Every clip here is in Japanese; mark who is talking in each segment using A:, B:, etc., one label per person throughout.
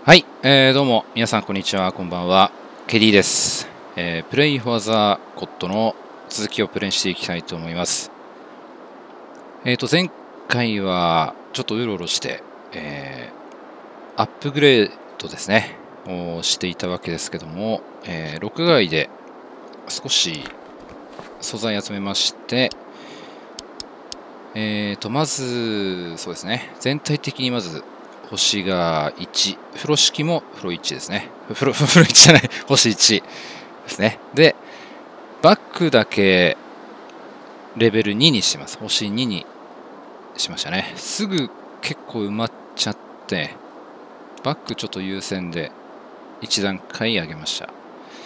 A: はい、どうも皆さんこんにちは、こんばんは。ケリーです。プレイフォアザコットの続きをプレイしていきたいと思います。前回はちょっとうろうろして、アップグレードですね、をしていたわけですけども、録画外で少し素材集めまして、まず、そうですね、全体的にまず、星が1、風呂敷も風呂1ですね。風呂1じゃない、星1ですね。で、バックだけレベル2にします。星2にしましたね。すぐ結構埋まっちゃって、バックちょっと優先で1段階上げました。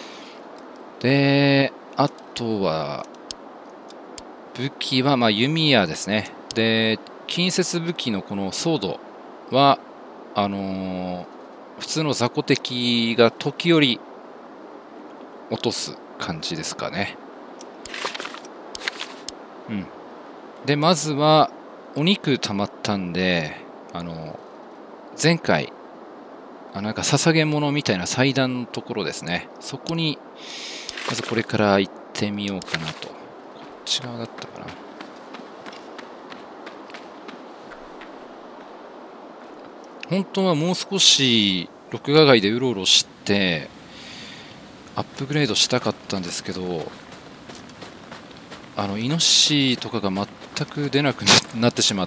A: で、あとは、武器は弓矢ですね。で、近接武器のこのソードは、普通の雑魚敵が時折落とす感じですかね。うん。で、まずは、お肉溜まったんで、前回、なんか捧げ物みたいな祭壇のところですね。そこに、まずこれから行ってみようかなと。こっち側だったかな。本当はもう少し録画外でうろうろしてアップグレードしたかったんですけど、イノシシとかが全く出なくなってしまって、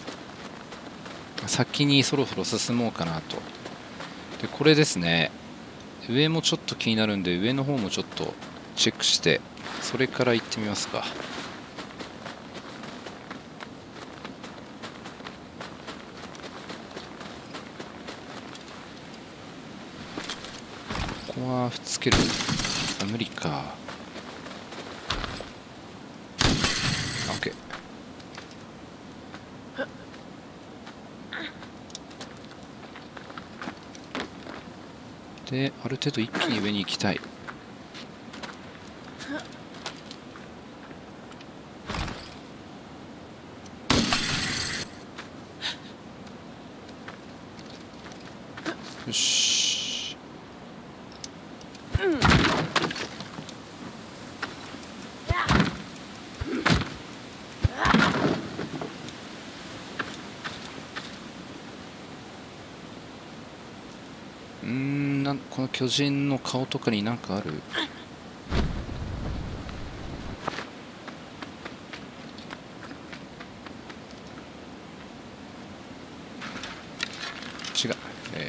A: 先にそろそろ進もうかなと。で、これですね、上もちょっと気になるんで、上の方もちょっとチェックして、それから行ってみますか。ここはつける。無理か。OK。で、ある程度一気に上に行きたい。よし。この巨人の顔とかになんかある？違う。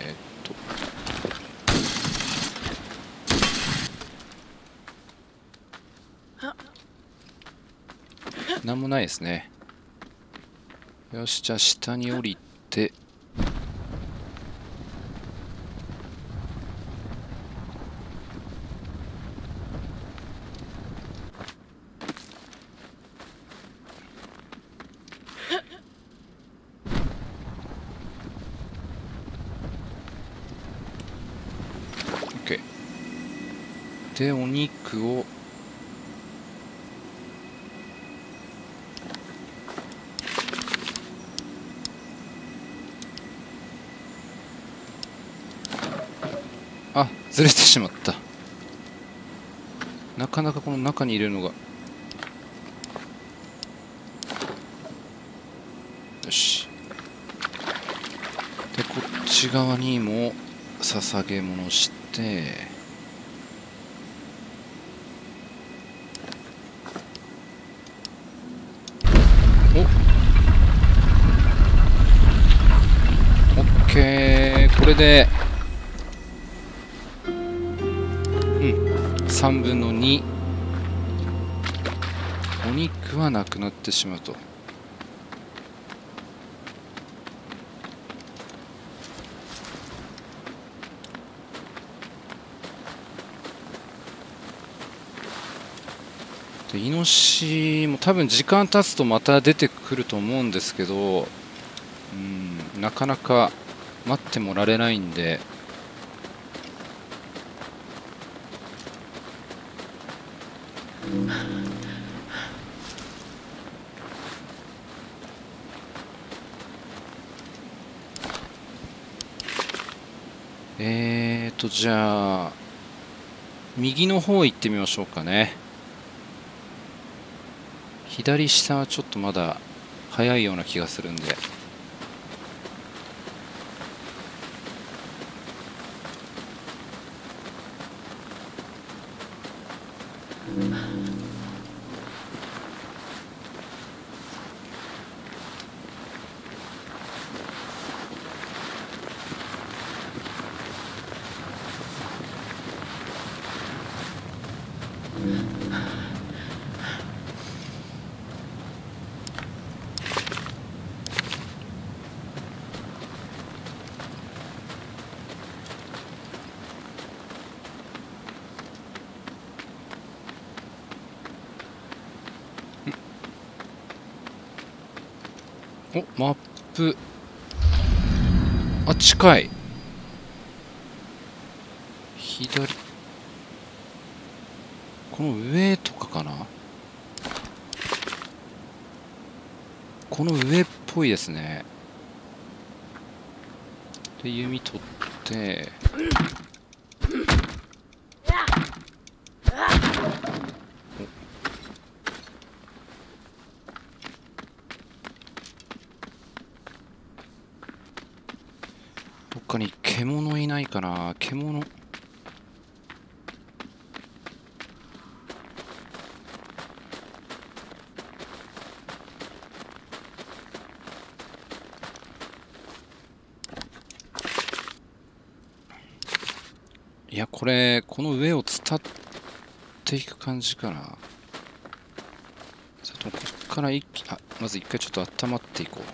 A: なんもないですね。よし、じゃあ下に降りて、OK。で、お肉を、あ、ずれてしまった。なかなかこの中に入れるのが。よし。で、こっち側にも捧げ物して、OK。これで、3分の2。お肉はなくなってしまうと。で、イノシシも多分時間経つとまた出てくると思うんですけど、なかなか待ってもられないんで、 じゃあ右の方行ってみましょうかね。左下はちょっとまだ早いような気がするんで。お、マップ。あ、近い。左。この上とかかな。この上っぽいですね。で、弓取って。どっかに獣いないかな。獣。いや、これ、この上を伝っていく感じかな。ちょっとこっからまず一回ちょっと温まっていこう。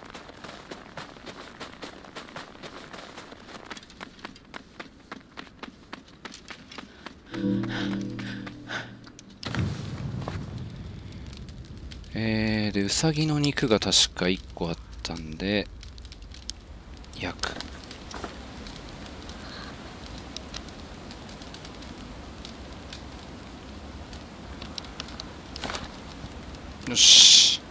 A: で、ウサギの肉が確か1個あったんで、焼く。よし。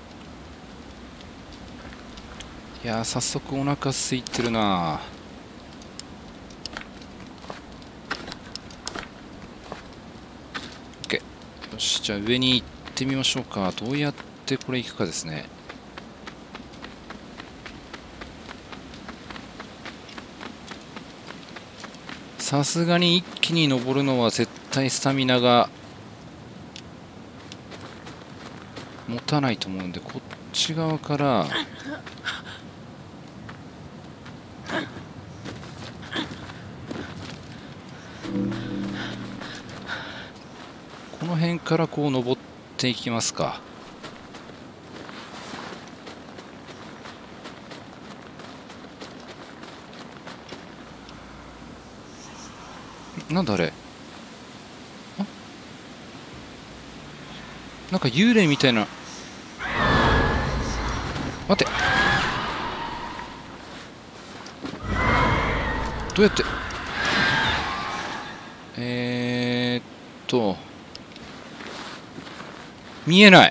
A: いやー、早速お腹空いてるな。OK。よし、じゃあ上に行ってみましょうか。どうやってこれ行くかですね。さすがに一気に登るのは絶対スタミナが持たないと思うんで、こっち側からこの辺からこう登っていきますか。なんだあれ。なんか幽霊みたいな。待って、どうやって。見えない。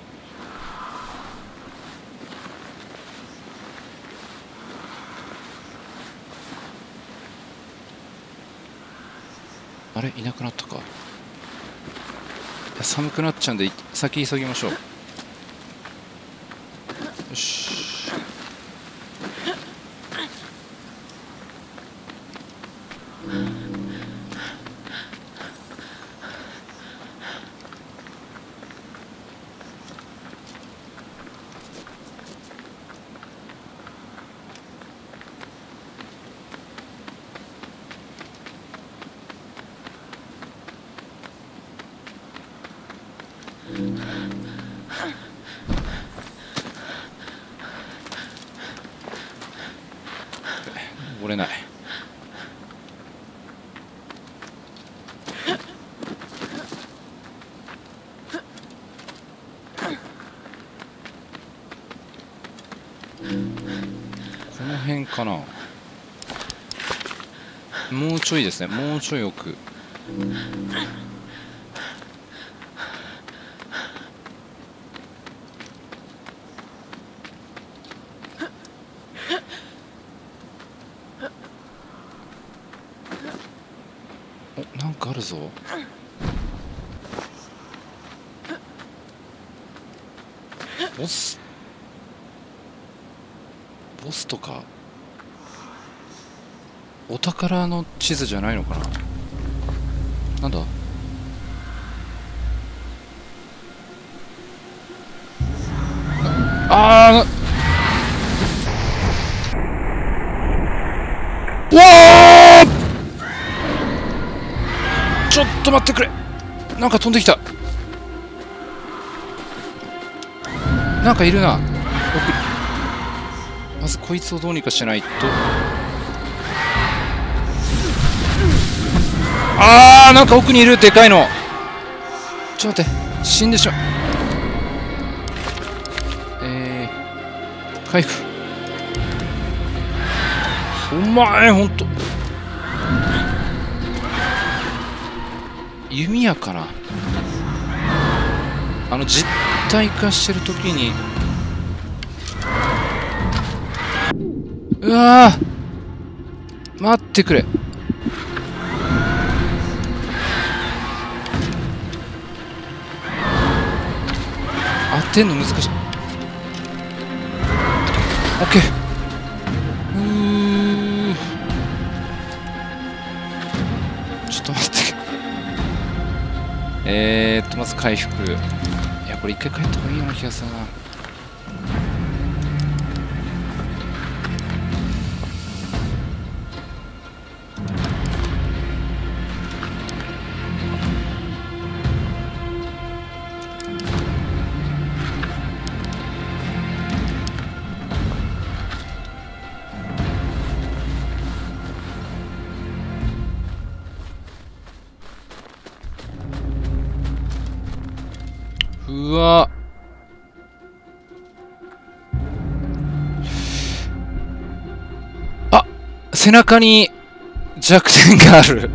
A: あれ、いなくなったか。いや、寒くなっちゃうんで先急ぎましょう。よし。登れない。この辺かな。もうちょいですね。もうちょい奥。 お、なんかあるぞ。ボスとかお宝の地図じゃないのかな。なんだ。あー、わー、ちょっと待ってくれ。なんか飛んできた。なんかいるな。奥に。まずこいつをどうにかしないと。あー、なんか奥にいる。でかいの。ちょっと待って、死んでしまう。回復。お前ほんと弓矢かな。実体化してる時に。うわー、待ってくれ。当てんの難しい。オッケー。ちょっと待って。まず回復。いや、これ一回帰った方がいいような気がするな。うわ、あ、背中に弱点がある。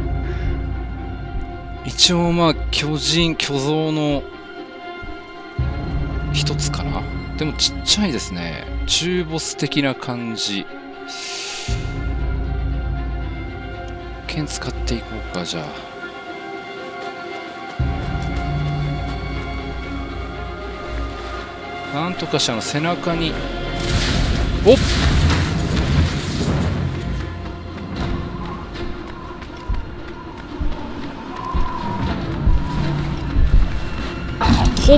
A: 一応まあ巨像の一つかな。でもちっちゃいですね。中ボス的な感じ。剣使っていこうか。じゃあなんとかして背中に。おっ、ほっ、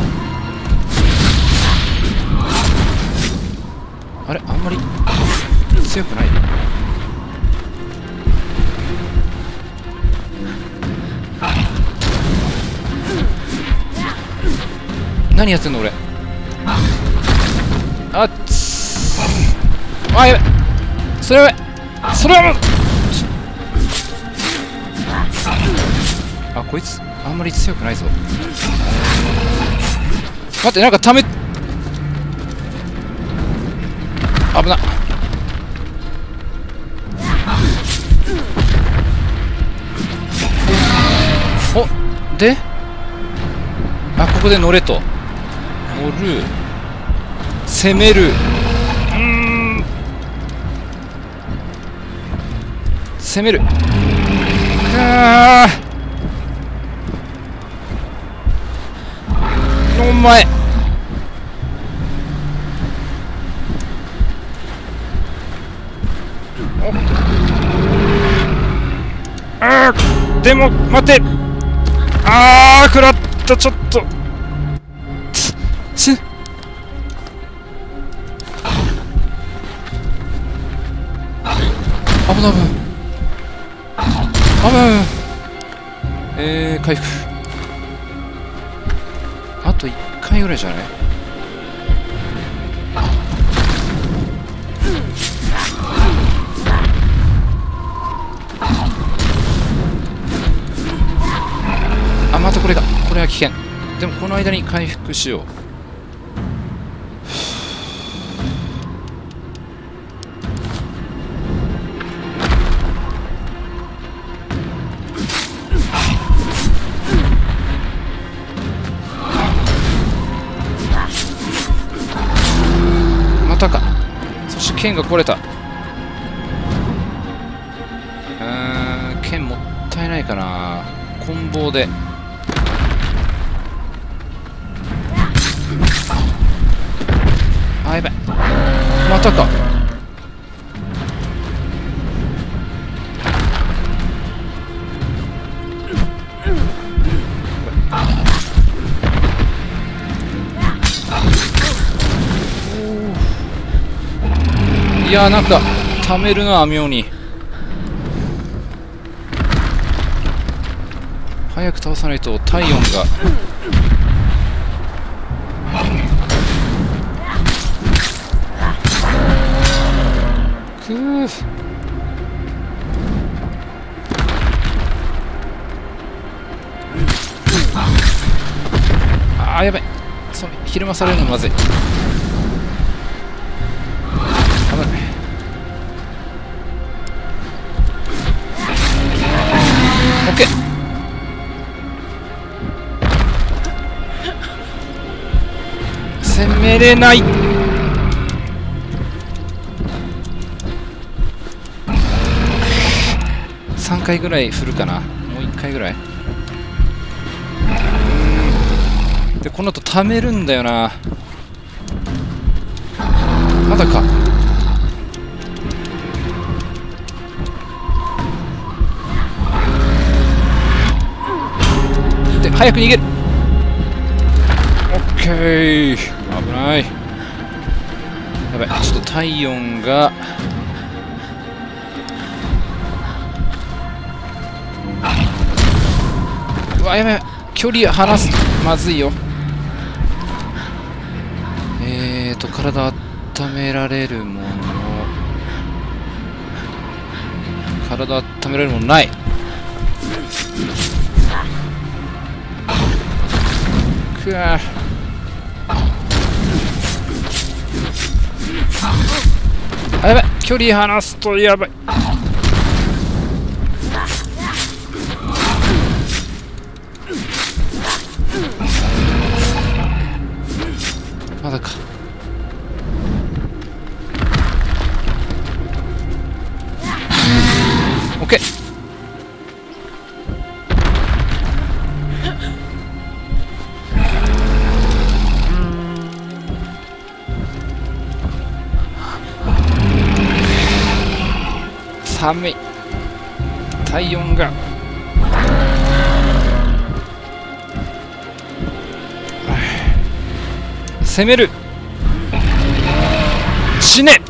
A: あれ、あんまり強くない。何やってんの俺。あっつあ、やべ、それはやべ、それはもう。あ、こいつあんまり強くないぞ。待って、なんかため、危な。お、で、あ、ここで乗れと。乗る、攻める。攻める。お前、でも待て。食らった。ちょっと死ぬ。危ない。回復。あと1回ぐらいじゃない。あ、またこれは危険。でもこの間に回復しよう。またか。そして剣が壊れた。剣もったいないないかな。棍棒で。あ、やばい。またか。いやー、なんか溜めるな、妙に。早く倒さないと体温が。くー。あー、やばい。それひるまされるのまずい。危ない。オッケー。攻めれない。3回ぐらい振るかな。もう1回ぐらいで、この後溜めるんだよな。まだか。で、早く逃げる。オッケー。危ない。やばい、ちょっと体温が。うわ、やばい。距離離す。まずいよ。体温められるもの。体温められるものない。くわ。あ、やばい。距離離すとやばい。まだか。オッケー。寒い。体温が。攻める。死ね。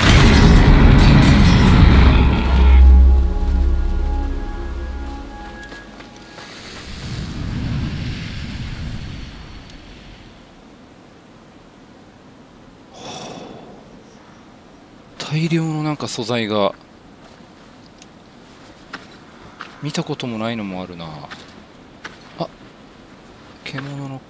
A: 大量のなんか素材が。見たこともないのもあるな。あ、獣の皮。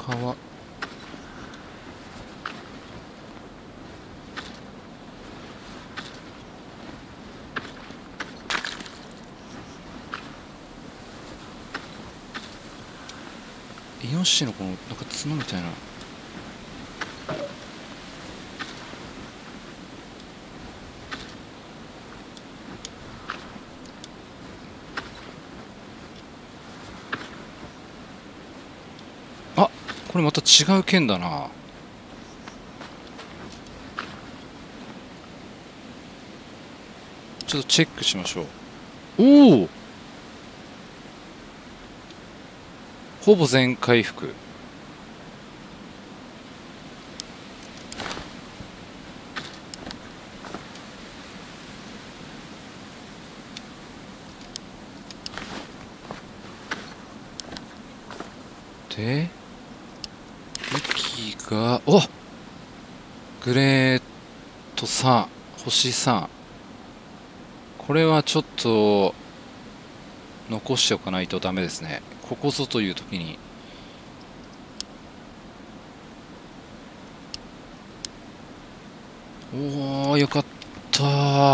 A: イノシシのこのなんか角みたいな。あ、これまた違う剣だな。ちょっとチェックしましょう。おお、ほぼ全回復。で、武器が、お、グレート3、星3。これはちょっと残しておかないとダメですね。ここぞという時に。おお、よかった。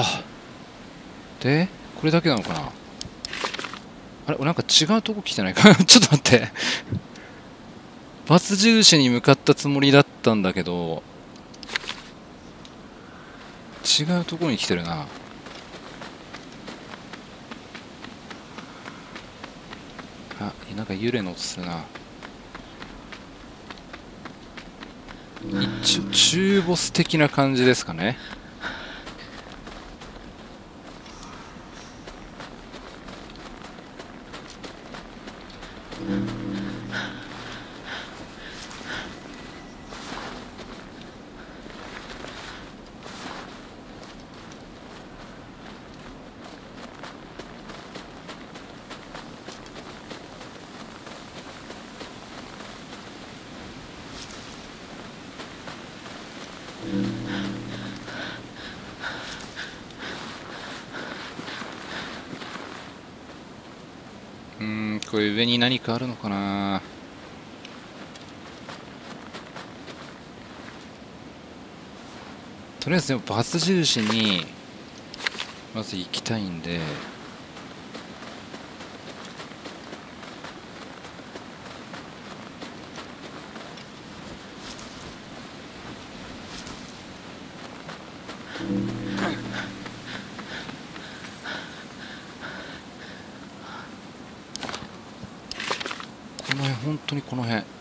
A: で、これだけなのかな。あれ、俺なんか違うとこ来てないかちょっと待ってバツ印に向かったつもりだったんだけど、違うとこに来てるな。 あ、なんか幽霊の音するな。一応中ボス的な感じですかね。これ上に何かあるのかな。とりあえずでもバツ印にまず行きたいんで、この辺、本当にこの辺。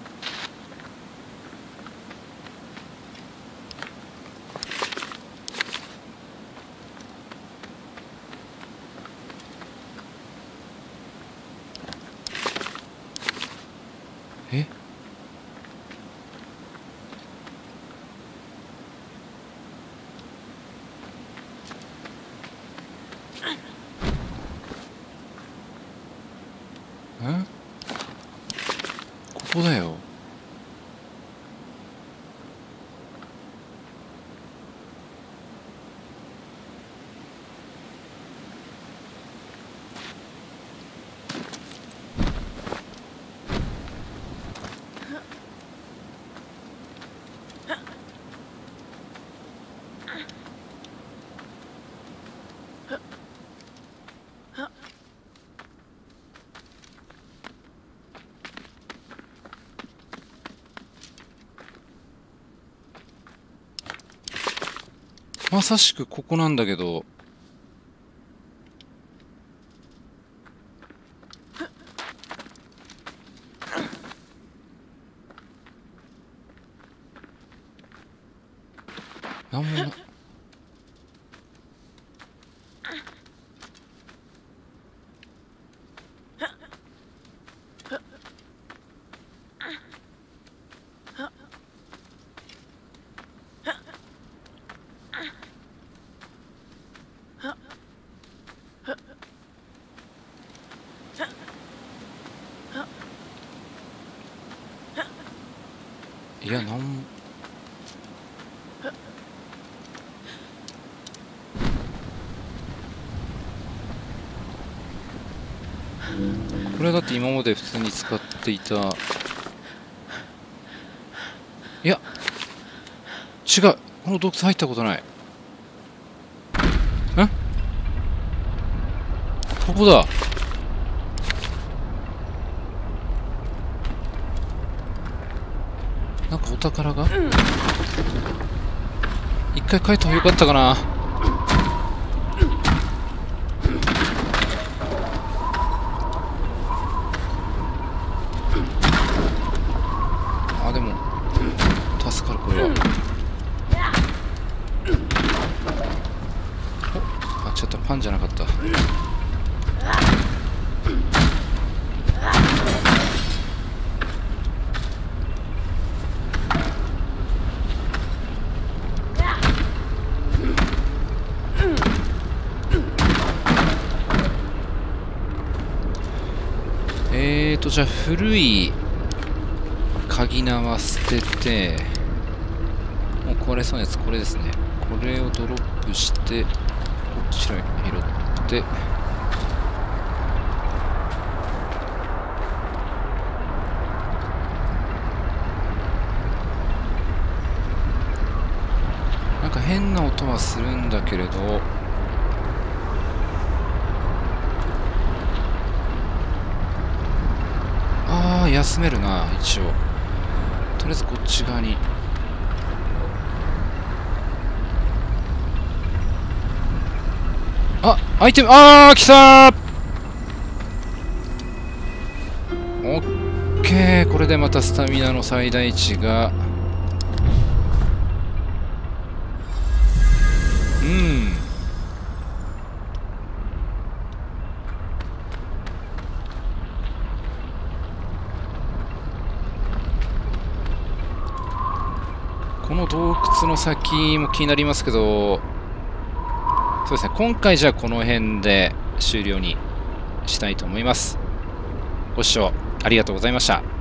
A: え？ここだよ。まさしくここなんだけど。なんも。いや、なんも。これだって今まで普通に使っていた。いや違う、この洞窟入ったことない。ここだ。なんかお宝が、一回帰った方がよかったかな。あ、でも助かるこれは。お、あ、ちょっとパンじゃなかった。じゃあ古い鍵縄捨てて、もう壊れそうなやつこれですね。これをドロップしてこちらに拾って、なんか変な音はするんだけれど、休めるな。一応とりあえずこっち側に。あ、アイテム、来たー。 れでまたスタミナの最大値がこの洞窟の先も気になりますけど、そうですね、今回じゃあこの辺で終了にしたいと思います。ご視聴ありがとうございました。